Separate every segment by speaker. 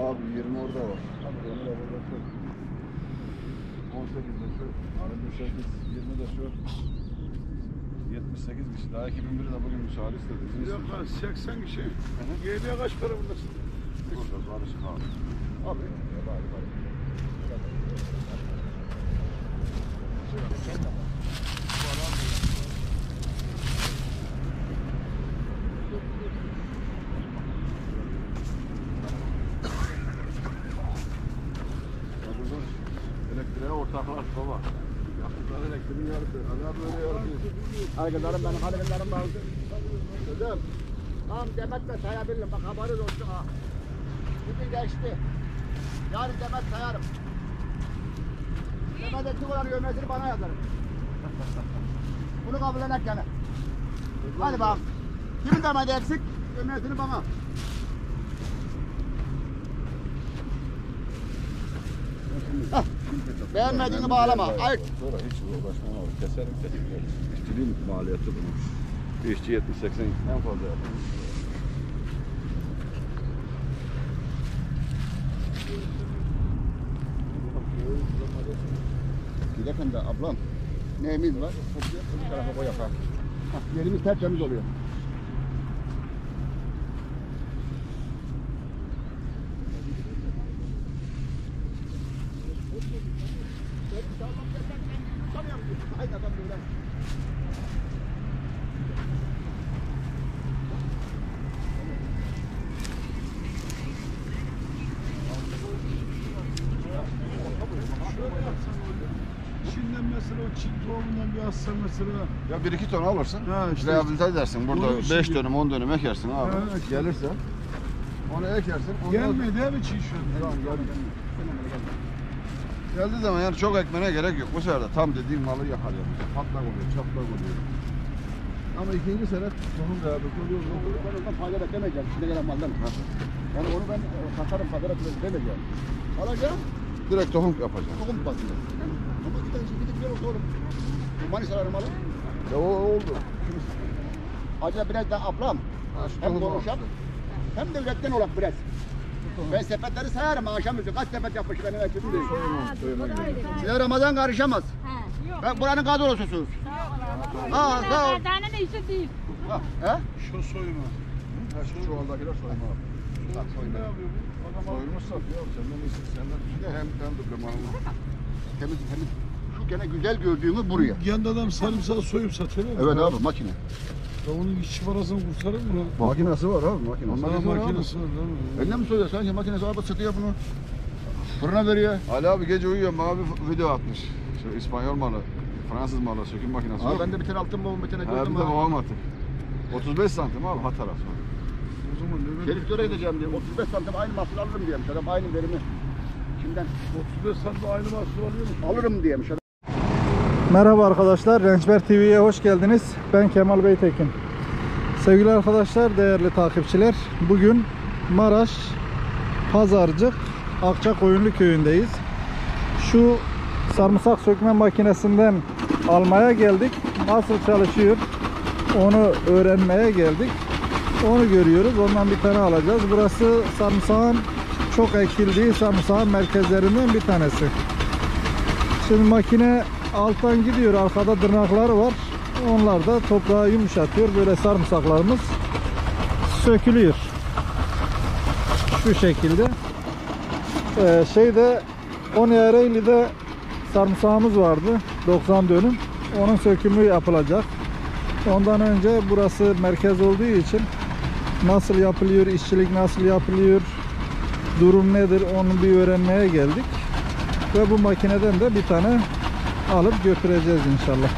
Speaker 1: Abi 20 orada var. 18 de şu, 58, 20 de şu. 78 kişi. Daha 2001'i de bugün müsaade istedi.
Speaker 2: Yok 80 kişi. Geriye kaç para buradasın?
Speaker 1: Burada barışık abi. Abi. Elektriğe ortaklar baba. Yaptıkları elektriğin yarısı. Hala böyle yarısı.
Speaker 3: Arkadaşlarım benim halimlerim vardı. Kızım. Tamam Demet'le sayabilirim. Bak haberiniz olsun ha. Bugün geçti. Yarın Demet sayarım. Demet ettik olan yövmesini bana yazarım. Bunu kabul eder yani. Hadi bakalım. Kimin Demet eksik? Yövmesini bana. Hah. Beğenmediğini bağlama. Ayık.
Speaker 1: Sonra hiç uğraşmam abi. Keserim. İşçiliğin maliyeti bunun. Bir işçi 70-80 en fazla yapar.
Speaker 3: Giderken de ablam neyimiz var? Bu tarafa koy yapar. Yerimiz tertemiz oluyor.
Speaker 2: Şimdiden mesela o çift tohumundan bir atsan mesela.
Speaker 1: Ya 1-2 ton alırsın.
Speaker 2: Ha, işte.
Speaker 1: Rehabilite edersin. Burada
Speaker 2: Onun için
Speaker 1: 5 dönüm 10 dönüm ekersin abi.
Speaker 2: Ha, işte.
Speaker 1: Gelirse onu ekersin.
Speaker 2: Gelmedi değil mi çiğ şu an?
Speaker 1: Geldiği zaman yani çok ekmene gerek yok. Bu sefer de tam dediğim malı yakalayamıyor. Patlak oluyor, çatlak oluyor. Ama ikinci sene tohum rehabilite oluyor.
Speaker 3: Ben ondan fayda beklemeyeceğim. İçinde gelen maldan. Yani onu ben satarım, pazara demeyeceğim. Alacağım.
Speaker 1: Direkt tohum yapacağım.
Speaker 3: Tohum basıyor. Ama bir tanesi gidip gel oğlum. Mani sararım malı.
Speaker 1: Ya o oldu.
Speaker 3: Acaba biraz da ablam. Hem konuşalım. Hem de üretten olak biraz. Ben sepetleri sayarım akşamüstü. Kaç sepet yapmış ben evet dedim. Size Ramazan karışamaz. Ben buranın kadrosusunuz. Sağ ol.
Speaker 4: Tane işi değil.
Speaker 3: He?
Speaker 2: Şu soyma.
Speaker 1: Şu çuvaldakiler soyma abi.
Speaker 2: Ne yapıyor bu?
Speaker 1: Soyulmuş satıyor abi. Senden iyisi. Senden bir de hem duble
Speaker 3: Temiz. Şu gene güzel gördüğümü buraya.
Speaker 2: Kendi adam sarımsağı soyup satıyor mu?
Speaker 3: Evet abi makine.
Speaker 2: Ya onun işçi parasını kurtarır mı lan?
Speaker 1: Makinesi var abi. Makinesi.
Speaker 2: Makinesi var değil mi?
Speaker 3: Benden mi soruyor? Sanki makinesi abi satıyor bunu. Fırına veriyor.
Speaker 1: Ali abi gece uyuyor. Bana bir video atmış. Şu İspanyol malı. Fransız malı. Söküm makinesi.
Speaker 3: Abi
Speaker 1: yok.
Speaker 3: ben de bir tane altın babam bir tane
Speaker 1: Ha,
Speaker 3: gördüm
Speaker 1: bir de
Speaker 3: abi.
Speaker 1: babam attı. 35 santim abi ha tarafı.
Speaker 2: O zaman ne böyle?
Speaker 3: Şerif Töre'ye gideceğim diye. 35 santim aynı mahsul alırım diyemiş. Adam aynı verimi. Şimdiden
Speaker 2: 35 santim aynı mahsul alıyor musun?
Speaker 3: alırım diyemiş.
Speaker 5: Merhaba arkadaşlar, Rençber TV'ye hoş geldiniz. Ben Kemal Beytekin. Sevgili arkadaşlar, değerli takipçiler, bugün Maraş Pazarcık Akçakoyunlu köyündeyiz. Şu sarımsak sökme makinesinden almaya geldik. Nasıl çalışıyor onu öğrenmeye geldik. Onu görüyoruz. Ondan bir tane alacağız. Burası sarımsağın çok ekildiği sarımsağın merkezlerinden bir tanesi. Şimdi makine alttan gidiyor. Arkada tırnakları var. Onlar da toprağı yumuşatıyor. Böyle sarımsaklarımız sökülüyor. Şu şekilde. Şeyde Ereğli'de sarımsağımız vardı. 90 dönüm. Onun sökümü yapılacak. Ondan önce burası merkez olduğu için nasıl yapılıyor, işçilik nasıl yapılıyor, durum nedir onu bir öğrenmeye geldik. Ve bu makineden de bir tane alıp götüreceğiz inşallah.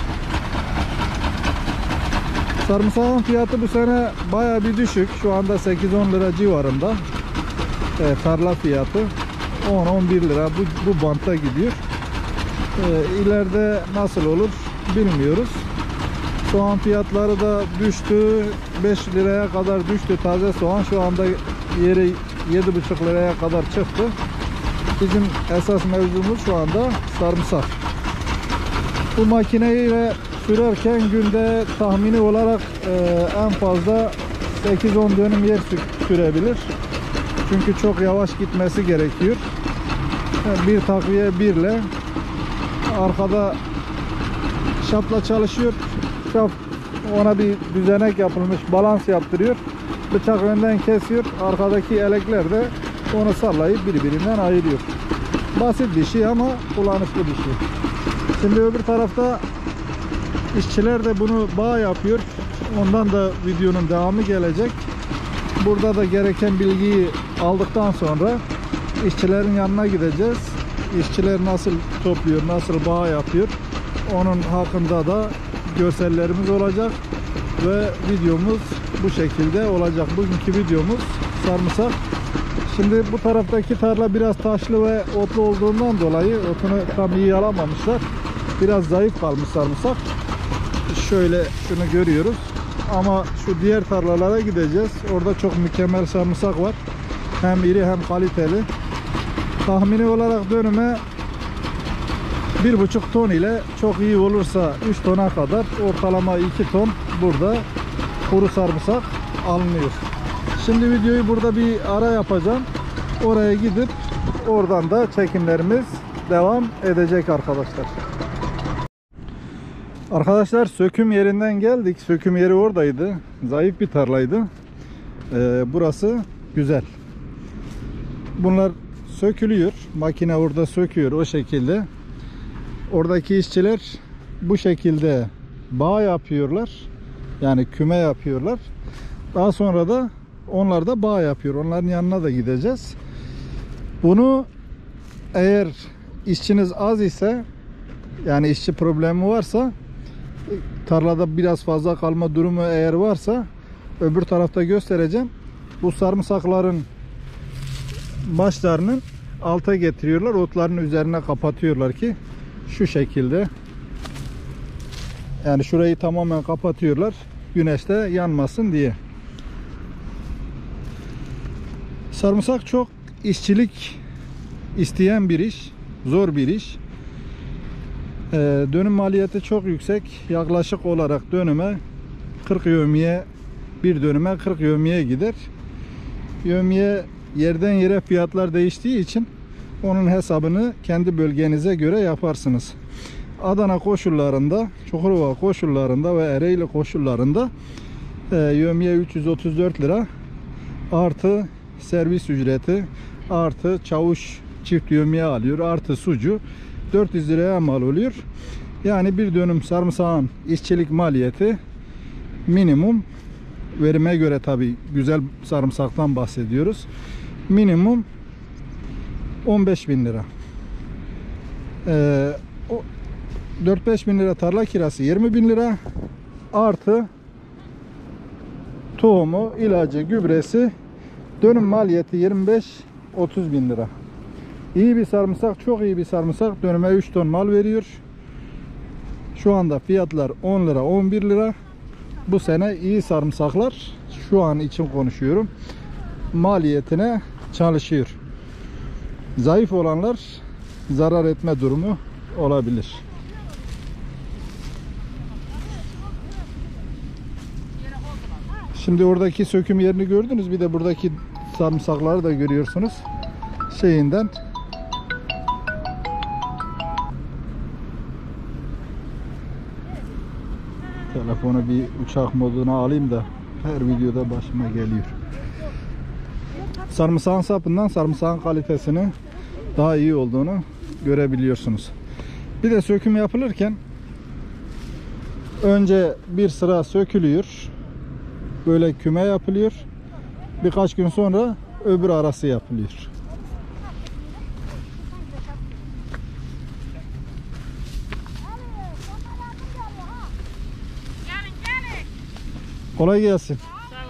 Speaker 5: Sarımsağın fiyatı bu sene baya bir düşük. Şu anda 8-10 lira civarında. Tarla fiyatı 10-11 lira bu bantta gidiyor. İleride nasıl olur bilmiyoruz. Soğan fiyatları da düştü. 5 liraya kadar düştü taze soğan. Şu anda yeri 7,5 liraya kadar çıktı. Bizim esas mevzumuz şu anda sarımsak. Bu makineyle sürerken günde tahmini olarak en fazla 8-10 dönüm yer sürebilir. Çünkü çok yavaş gitmesi gerekiyor. Bir takviye birle arkada şapla çalışıyor. Şap ona bir düzenek yapılmış, balans yaptırıyor. Bıçak önden kesiyor. Arkadaki elekler de onu sallayıp birbirinden ayırıyor. Basit bir şey ama kullanışlı bir şey. Şimdi öbür tarafta işçiler de bunu bağ yapıyor. Ondan da videonun devamı gelecek. Burada da gereken bilgiyi aldıktan sonra işçilerin yanına gideceğiz. İşçiler nasıl topluyor, nasıl bağ yapıyor, onun hakkında da görsellerimiz olacak ve videomuz bu şekilde olacak. Bugünkü videomuz sarımsak. Şimdi bu taraftaki tarla biraz taşlı ve otlu olduğundan dolayı otunu tam iyi alamamışlar. Biraz zayıf kalmış sarımsak. Şöyle şunu görüyoruz. Ama şu diğer tarlalara gideceğiz. Orada çok mükemmel sarımsak var. Hem iri hem kaliteli. Tahmini olarak dönüme 1,5 ton ile çok iyi olursa 3 tona kadar, ortalama 2 ton burada kuru sarımsak alınıyor. Şimdi videoyu burada bir ara yapacağım. Oraya gidip oradan da çekimlerimiz devam edecek arkadaşlar. Arkadaşlar söküm yerinden geldik. Söküm yeri oradaydı. Zayıf bir tarlaydı. Burası güzel. Bunlar sökülüyor. Makine orada söküyor o şekilde. Oradaki işçiler bu şekilde bağ yapıyorlar. Yani küme yapıyorlar. Daha sonra da onlar da bağ yapıyor. Onların yanına da gideceğiz. Bunu eğer işçiniz az ise, yani işçi problemi varsa, tarlada biraz fazla kalma durumu eğer varsa öbür tarafta göstereceğim. Bu sarımsakların başlarının alta getiriyorlar. Otların üzerine kapatıyorlar ki şu şekilde. Yani şurayı tamamen kapatıyorlar. Güneşte yanmasın diye. Sarımsak çok işçilik isteyen bir iş. Zor bir iş. Dönüm maliyeti çok yüksek. Yaklaşık olarak dönüme 40 yevmiye, bir dönüme 40 yevmiye gider. Yevmiye yerden yere fiyatlar değiştiği için onun hesabını kendi bölgenize göre yaparsınız. Adana koşullarında, Çukurova koşullarında ve Ereğli koşullarında yevmiye 334 lira artı servis ücreti artı çavuş çift yevmiye alıyor artı sucu 400 liraya mal oluyor. Yani bir dönüm sarımsağın işçilik maliyeti minimum, verime göre tabi güzel sarımsaktan bahsediyoruz, minimum 15.000 lira. 4-5 bin lira tarla kirası, 20.000 lira artı tohumu, ilacı, gübresi, dönüm maliyeti 25-30 bin lira. İyi bir sarımsak, çok iyi bir sarımsak dönüme 3 ton mal veriyor. Şu anda fiyatlar 10 lira 11 lira. Bu sene iyi sarımsaklar, şu an için konuşuyorum, maliyetine çalışıyor. Zayıf olanlar zarar etme durumu olabilir. Şimdi oradaki söküm yerini gördünüz. Bir de buradaki sarımsakları da görüyorsunuz. Şeyinden. Telefonu bir uçak moduna alayım da her videoda başıma geliyor. Sarımsağın sapından sarımsağın kalitesini daha iyi olduğunu görebiliyorsunuz. Bir de söküm yapılırken önce bir sıra sökülüyor. Böyle küme yapılıyor. Birkaç gün sonra öbür arası yapılıyor. Kolay gelsin.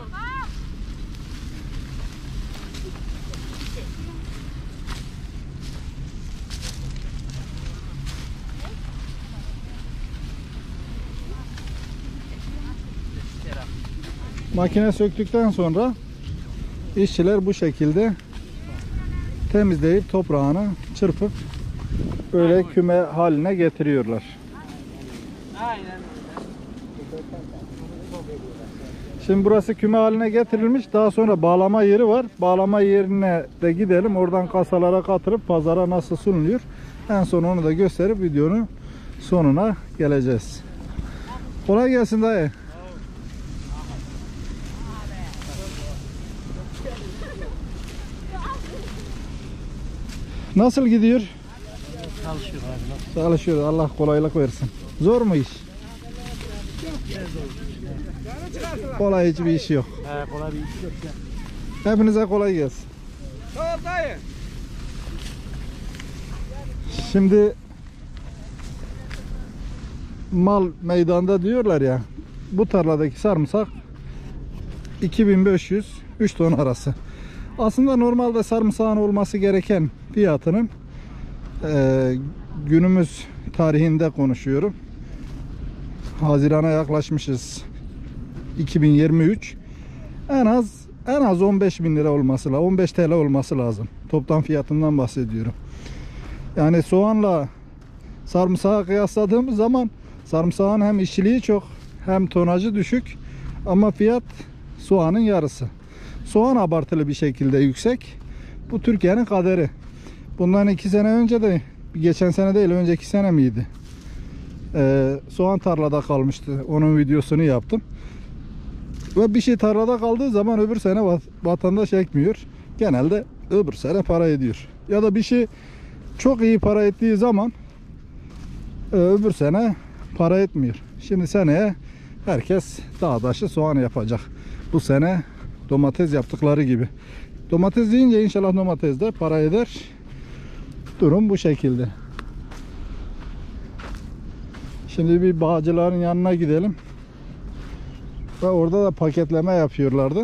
Speaker 5: Makine söktükten sonra işçiler bu şekilde temizleyip toprağını çırpıp böyle küme haline getiriyorlar. Şimdi burası küme haline getirilmiş. Daha sonra bağlama yeri var. Bağlama yerine de gidelim. Oradan kasalara katılıp pazara nasıl sunuluyor. En son onu da gösterip videonun sonuna geleceğiz. Kolay gelsin dayı. Nasıl gidiyor?
Speaker 2: Çalışıyor abi.
Speaker 5: Çalışıyor. Allah kolaylık versin. Zor mu iş? Kolay hiçbir iş yok.
Speaker 2: He, kolay bir iş yok ya.
Speaker 5: Hepinize kolay gelsin.
Speaker 1: Sağ ol dayı.
Speaker 5: Şimdi mal meydanda diyorlar ya. Bu tarladaki sarımsak 2500-3 ton arası. Aslında normalde sarımsağın olması gereken fiyatının günümüz tarihinde konuşuyorum. Haziran'a yaklaşmışız. 2023. En az 15.000 lira olması lazım. 15 TL olması lazım. Toptan fiyatından bahsediyorum. Yani soğanla sarımsağı kıyasladığımız zaman sarımsağın hem işçiliği çok hem tonajı düşük ama fiyat soğanın yarısı. Soğan abartılı bir şekilde yüksek. Bu Türkiye'nin kaderi. Bundan 2 sene önce de, geçen sene değil önceki sene miydi? Soğan tarlada kalmıştı. Onun videosunu yaptım. Ve bir şey tarlada kaldığı zaman öbür sene vatandaş ekmiyor. Genelde öbür sene para ediyor. Ya da bir şey çok iyi para ettiği zaman öbür sene para etmiyor. Şimdi seneye herkes dağdaşı soğan yapacak. Bu sene domates yaptıkları gibi. Domates deyince inşallah domates de para eder. Durum bu şekilde. Şimdi bir bağcıların yanına gidelim. Ve orada da paketleme yapıyorlardı.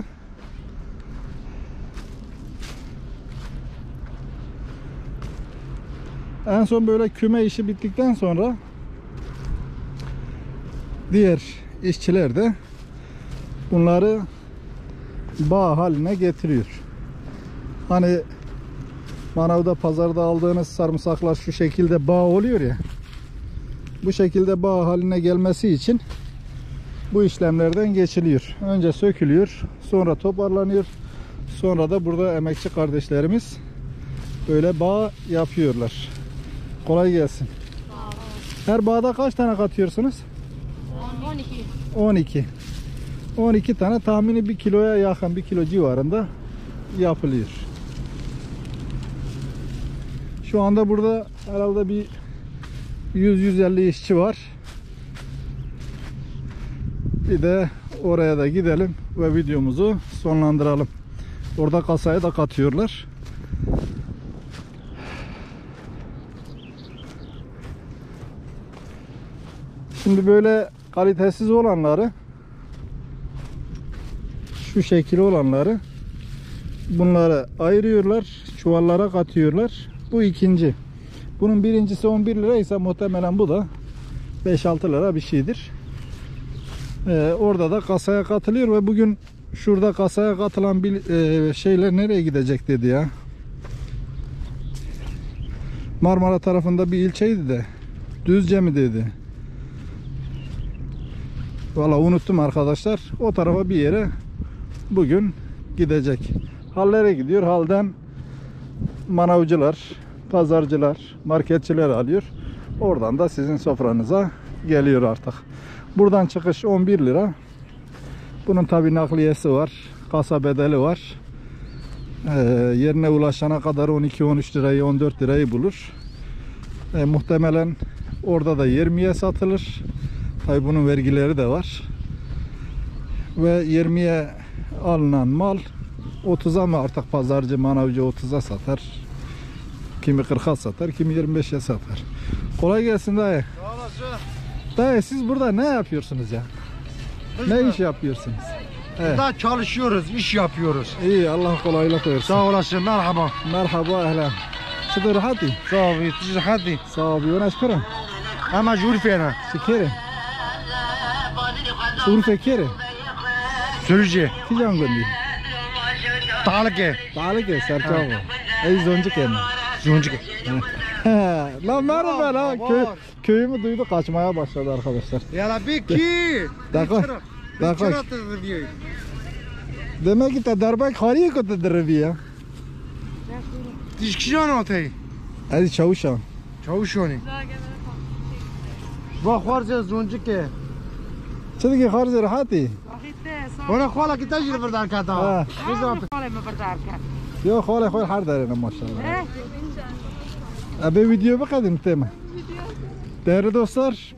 Speaker 5: En son böyle küme işi bittikten sonra diğer işçiler de bunları bağ haline getiriyor. Hani manavda, pazarda aldığınız sarımsaklar şu şekilde bağ oluyor ya. Bu şekilde bağ haline gelmesi için bu işlemlerden geçiliyor. Önce sökülüyor, sonra toparlanıyor. Sonra da burada emekçi kardeşlerimiz böyle bağ yapıyorlar. Kolay gelsin. Her bağda kaç tane katıyorsunuz? 12. 12 tane, tahmini 1 kiloya yakın, 1 kilo civarında yapılıyor. Şu anda burada herhalde bir 100-150 işçi var. Bir de oraya da gidelim ve videomuzu sonlandıralım. Orada kasaya da katıyorlar. Şimdi böyle kalitesiz olanları, şu şekil olanları, bunları ayırıyorlar, çuvallara katıyorlar. Bu ikinci. Bunun birincisi 11 lira ise muhtemelen bu da 5-6 lira bir şeydir. Orada da kasaya katılıyor ve bugün şurada kasaya katılan bir şeyler nereye gidecek dedi ya. Marmara tarafında bir ilçeydi de Düzce mi dedi. Vallahi unuttum arkadaşlar. O tarafa bir yere bugün gidecek. Hallere gidiyor. Halden manavcılar, pazarcılar, marketçiler alıyor. Oradan da sizin sofranıza geliyor artık. Buradan çıkış 11 lira. Bunun tabi nakliyesi var. Kasa bedeli var. Yerine ulaşana kadar 12-13 lirayı, 14 lirayı bulur. Muhtemelen orada da 20'ye satılır. Tabi bunun vergileri de var. Ve 20'ye alınan mal 30'a mı artık pazarcı, manavcı 30'a satar. Kimi 40'a satar, kimi 25'e satar. Kolay gelsin dayı.
Speaker 2: Sağ olasın.
Speaker 5: Dayı siz burada ne yapıyorsunuz ya? Ne iş yapıyorsunuz? Evet.
Speaker 2: Burada çalışıyoruz, iş yapıyoruz.
Speaker 5: İyi, Allah kolaylık versin.
Speaker 2: Sağ olasın, merhaba.
Speaker 5: Merhaba, ehlen. شو راحتي؟
Speaker 2: صافي تيجي حدي.
Speaker 5: صافي وانا اشكرك.
Speaker 2: اما جول فينا.
Speaker 5: شكرا. Urfa kere.
Speaker 2: Sürücü.
Speaker 5: Ki can gönderi.
Speaker 2: Talike.
Speaker 5: Talike serçava. Ey zoncu kendi.
Speaker 2: Zoncu.
Speaker 5: Lan merhaba lan. Köyümü duydu, kaçmaya başladı arkadaşlar.
Speaker 2: Yala biki.
Speaker 5: Dakika. Bak bak. Demek ki tedarbek hariye kötü derbiye.
Speaker 2: Dişkişan atayı.
Speaker 5: Hadi çavuşa.
Speaker 2: Çavuşoni. Bak varca zoncu ki.
Speaker 5: Çedi ki harcı rahati.
Speaker 2: Ona kola ki tecrübe berdar kata.
Speaker 5: Ha. Yok hale koy her derine maşallah. Abi video bakadım tema. Değerli dostlar,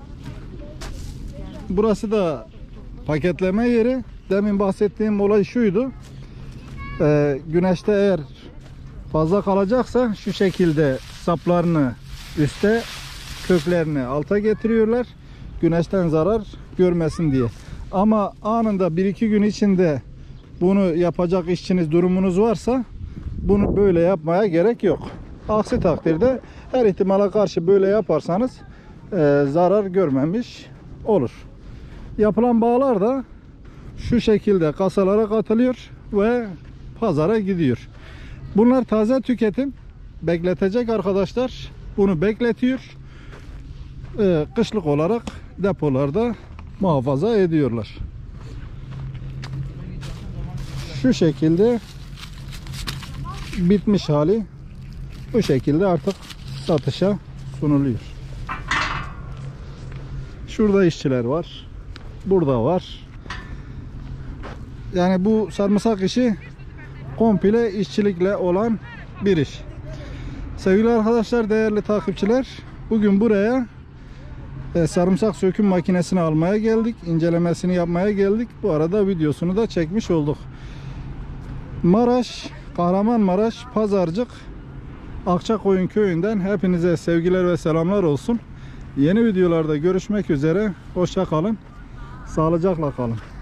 Speaker 5: burası da paketleme yeri. Demin bahsettiğim olay şuydu. Güneşte eğer fazla kalacaksa şu şekilde saplarını üste, köklerini alta getiriyorlar. Güneşten zarar görmesin diye. Ama anında 1-2 gün içinde bunu yapacak işçiniz, durumunuz varsa bunu böyle yapmaya gerek yok. Aksi takdirde her ihtimale karşı böyle yaparsanız zarar görmemiş olur. Yapılan bağlar da şu şekilde kasalara katılıyor ve pazara gidiyor. Bunlar taze tüketim. Bekletecek arkadaşlar bunu bekletiyor. Kışlık olarak depolarda muhafaza ediyorlar. Şu şekilde bitmiş hali bu şekilde artık satışa sunuluyor. Şurada işçiler var. Burada var. Yani bu sarımsak işi komple işçilikle olan bir iş. Sevgili arkadaşlar, değerli takipçiler, bugün buraya sarımsak söküm makinesini almaya geldik. İncelemesini yapmaya geldik. Bu arada videosunu da çekmiş olduk. Maraş, Kahramanmaraş, Pazarcık, Akçakoyun köyünden hepinize sevgiler ve selamlar olsun. Yeni videolarda görüşmek üzere. Hoşça kalın. Sağlıcakla kalın.